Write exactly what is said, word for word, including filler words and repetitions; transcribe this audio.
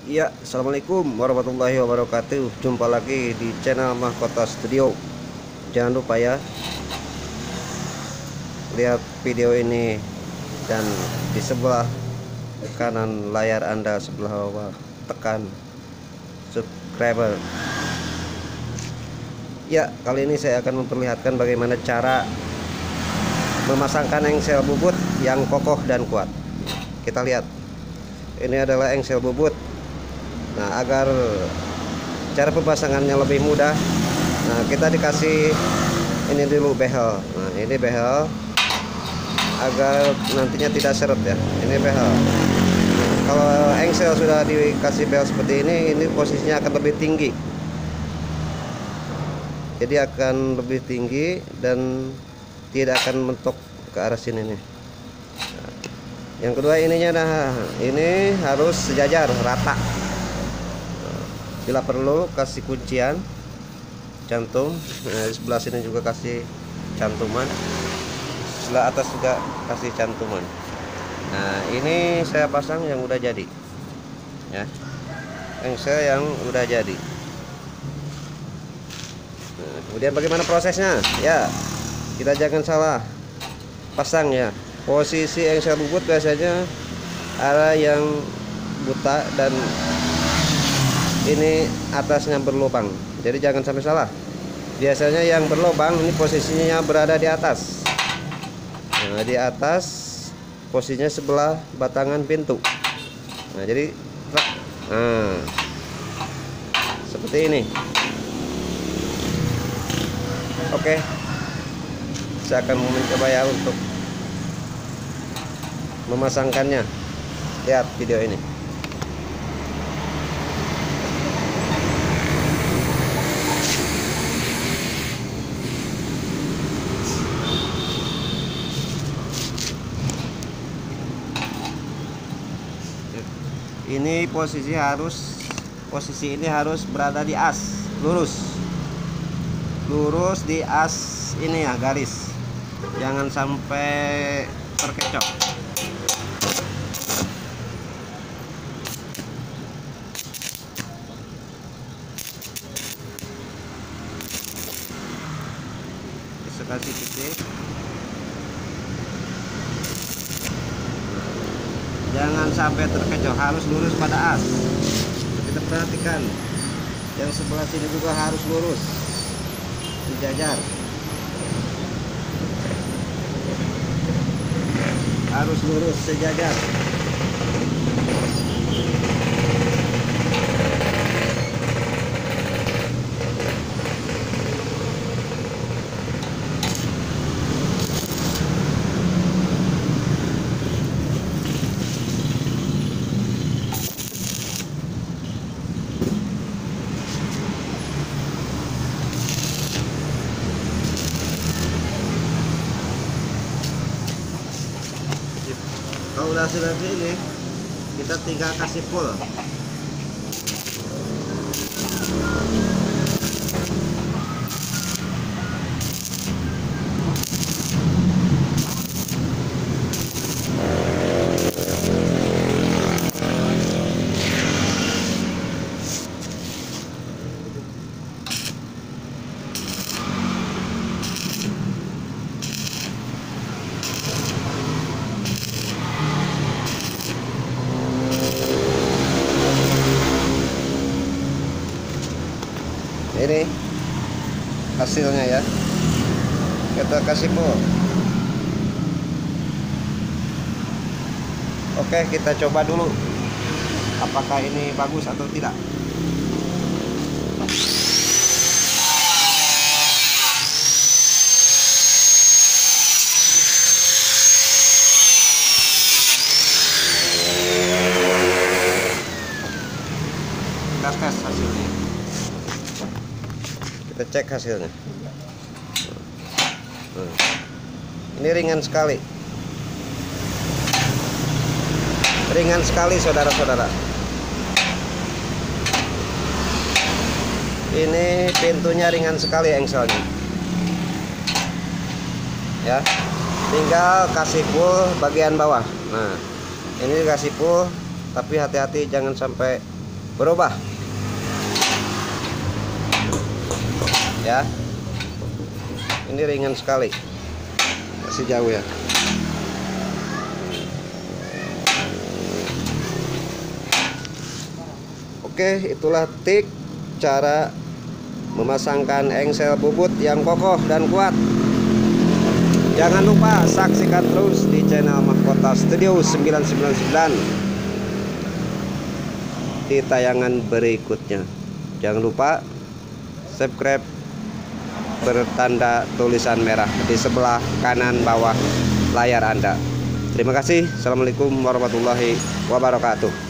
Ya, assalamualaikum warahmatullahi wabarakatuh. Jumpa lagi di channel Mahkota Studio. Jangan lupa ya, lihat video ini dan di sebelah kanan layar Anda sebelah bawah tekan subscriber. Ya, kali ini saya akan memperlihatkan bagaimana cara memasangkan engsel bubut yang kokoh dan kuat. Kita lihat. Ini adalah engsel bubut. Nah, agar cara pemasangannya lebih mudah, nah kita dikasih ini dulu behel. Nah, ini behel agar nantinya tidak seret ya. Ini behel. Kalau engsel sudah dikasih behel seperti ini, ini posisinya akan lebih tinggi. Jadi akan lebih tinggi dan tidak akan mentok ke arah sini nih. Nah, yang kedua ininya, nah ini harus sejajar rata. Bila perlu kasih kuncian cantum. Nah, di sebelah sini juga kasih cantuman, sebelah atas juga kasih cantuman. Nah, ini saya pasang yang udah jadi ya, engsel yang udah jadi. Nah, kemudian bagaimana prosesnya ya, kita jangan salah pasang ya. Posisi engsel bubut biasanya ada yang buta dan ini atasnya berlubang, jadi jangan sampai salah. Biasanya yang berlubang ini posisinya berada di atas. Nah, di atas posisinya sebelah batangan pintu. Nah, jadi nah, seperti ini. Oke, saya akan mencoba ya untuk memasangkannya. Lihat video ini. Ini posisi harus posisi ini harus berada di as, lurus lurus di as ini ya, garis, jangan sampai terkecoh. Bisa kasih titik, jangan sampai terkecoh, harus lurus pada as. Kita perhatikan yang sebelah sini juga harus lurus, sejajar, harus lurus sejajar. Kalau udah seperti ini, kita tinggal kasih full. Ini hasilnya ya, kita kasih full. Oke, kita coba dulu apakah ini bagus atau tidak. Kita tes hasilnya, kita cek hasilnya. Hmm. Ini ringan sekali, ringan sekali saudara-saudara. Ini pintunya ringan sekali engselnya ya, tinggal kasih full bagian bawah. Nah, ini dikasih full, tapi hati-hati jangan sampai berubah. Ya, ini ringan sekali, masih jauh ya. Oke, itulah tik cara memasangkan engsel bubut yang kokoh dan kuat. Jangan lupa saksikan terus di channel Mahkota Studio sembilan sembilan sembilan di tayangan berikutnya. Jangan lupa subscribe bertanda tulisan merah di sebelah kanan bawah layar Anda. Terima kasih. Assalamualaikum warahmatullahi wabarakatuh.